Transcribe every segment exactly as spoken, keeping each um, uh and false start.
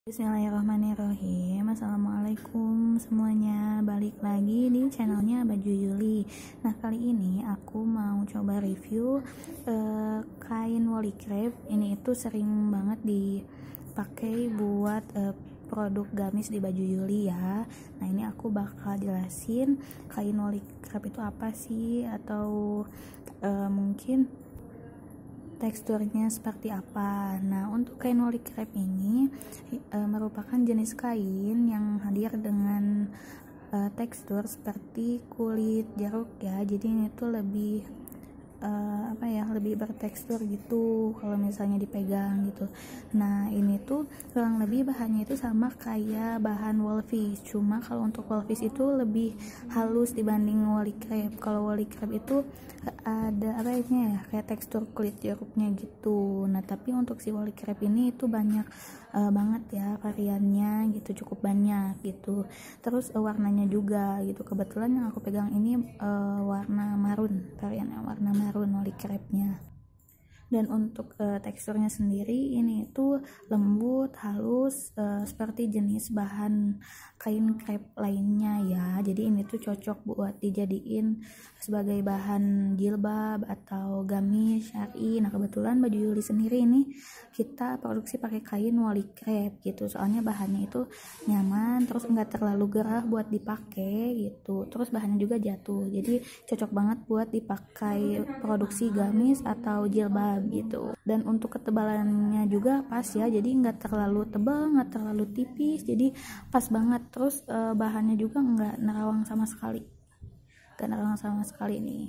Bismillahirrahmanirrahim. Assalamualaikum semuanya, balik lagi di channelnya Baju Yuli. Nah, kali ini aku mau coba review uh, kain woli crepe. Ini itu sering banget dipakai buat uh, produk gamis di Baju Yuli ya. Nah, ini aku bakal jelasin kain woli crepe itu apa sih, atau uh, mungkin teksturnya seperti apa. Nah, untuk kain woli crepe ini e, merupakan jenis kain yang hadir dengan e, tekstur seperti kulit jeruk ya. Jadi ini tuh lebih e, apa ya, lebih bertekstur gitu kalau misalnya dipegang gitu. Nah, ini tuh kurang lebih bahannya itu sama kayak bahan wolfish, cuma kalau untuk wolfish itu lebih halus dibanding woli crepe. Kalau woli crepe itu ada apa ya, kayak tekstur kulit jeruknya gitu. Nah, tapi untuk si woli crepe ini itu banyak uh, banget ya variannya gitu, cukup banyak gitu. Terus uh, warnanya juga gitu. Kebetulan yang aku pegang ini uh, warna marun, variannya warna marun woli crepe-nya. Dan untuk uh, teksturnya sendiri ini itu lembut, halus, uh, seperti jenis bahan kain crepe lainnya ya. Jadi ini tuh cocok buat dijadiin sebagai bahan jilbab atau gamis syar'i. Nah, kebetulan Baju Yuli sendiri ini kita produksi pakai kain woli crepe gitu. Soalnya bahannya itu nyaman, terus enggak terlalu gerah buat dipakai gitu. Terus bahannya juga jatuh. Jadi cocok banget buat dipakai produksi gamis atau jilbab gitu. Dan untuk ketebalannya juga pas ya, jadi nggak terlalu tebal, nggak terlalu tipis, jadi pas banget. Terus e, bahannya juga nggak nerawang sama sekali, nggak nerawang sama sekali nih.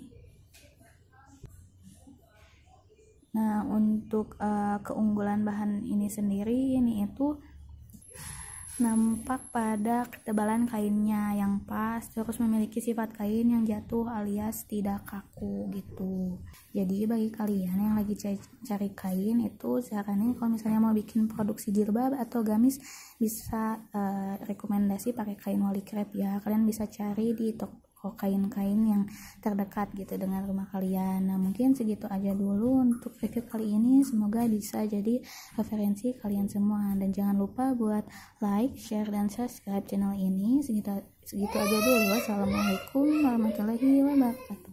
Nah, untuk e, keunggulan bahan ini sendiri, ini itu nampak pada ketebalan kainnya yang pas, terus memiliki sifat kain yang jatuh alias tidak kaku gitu. Jadi bagi kalian yang lagi cari kain itu, sarannya kalau misalnya mau bikin produksi jilbab atau gamis, bisa uh, rekomendasi pakai kain woli crepe ya. Kalian bisa cari di toko kain-kain yang terdekat gitu dengan rumah kalian. Nah, mungkin segitu aja dulu untuk review kali ini. Semoga bisa jadi referensi kalian semua, dan jangan lupa buat like, share, dan subscribe channel ini. Segitu segitu aja dulu. Wassalamualaikum warahmatullahi wabarakatuh.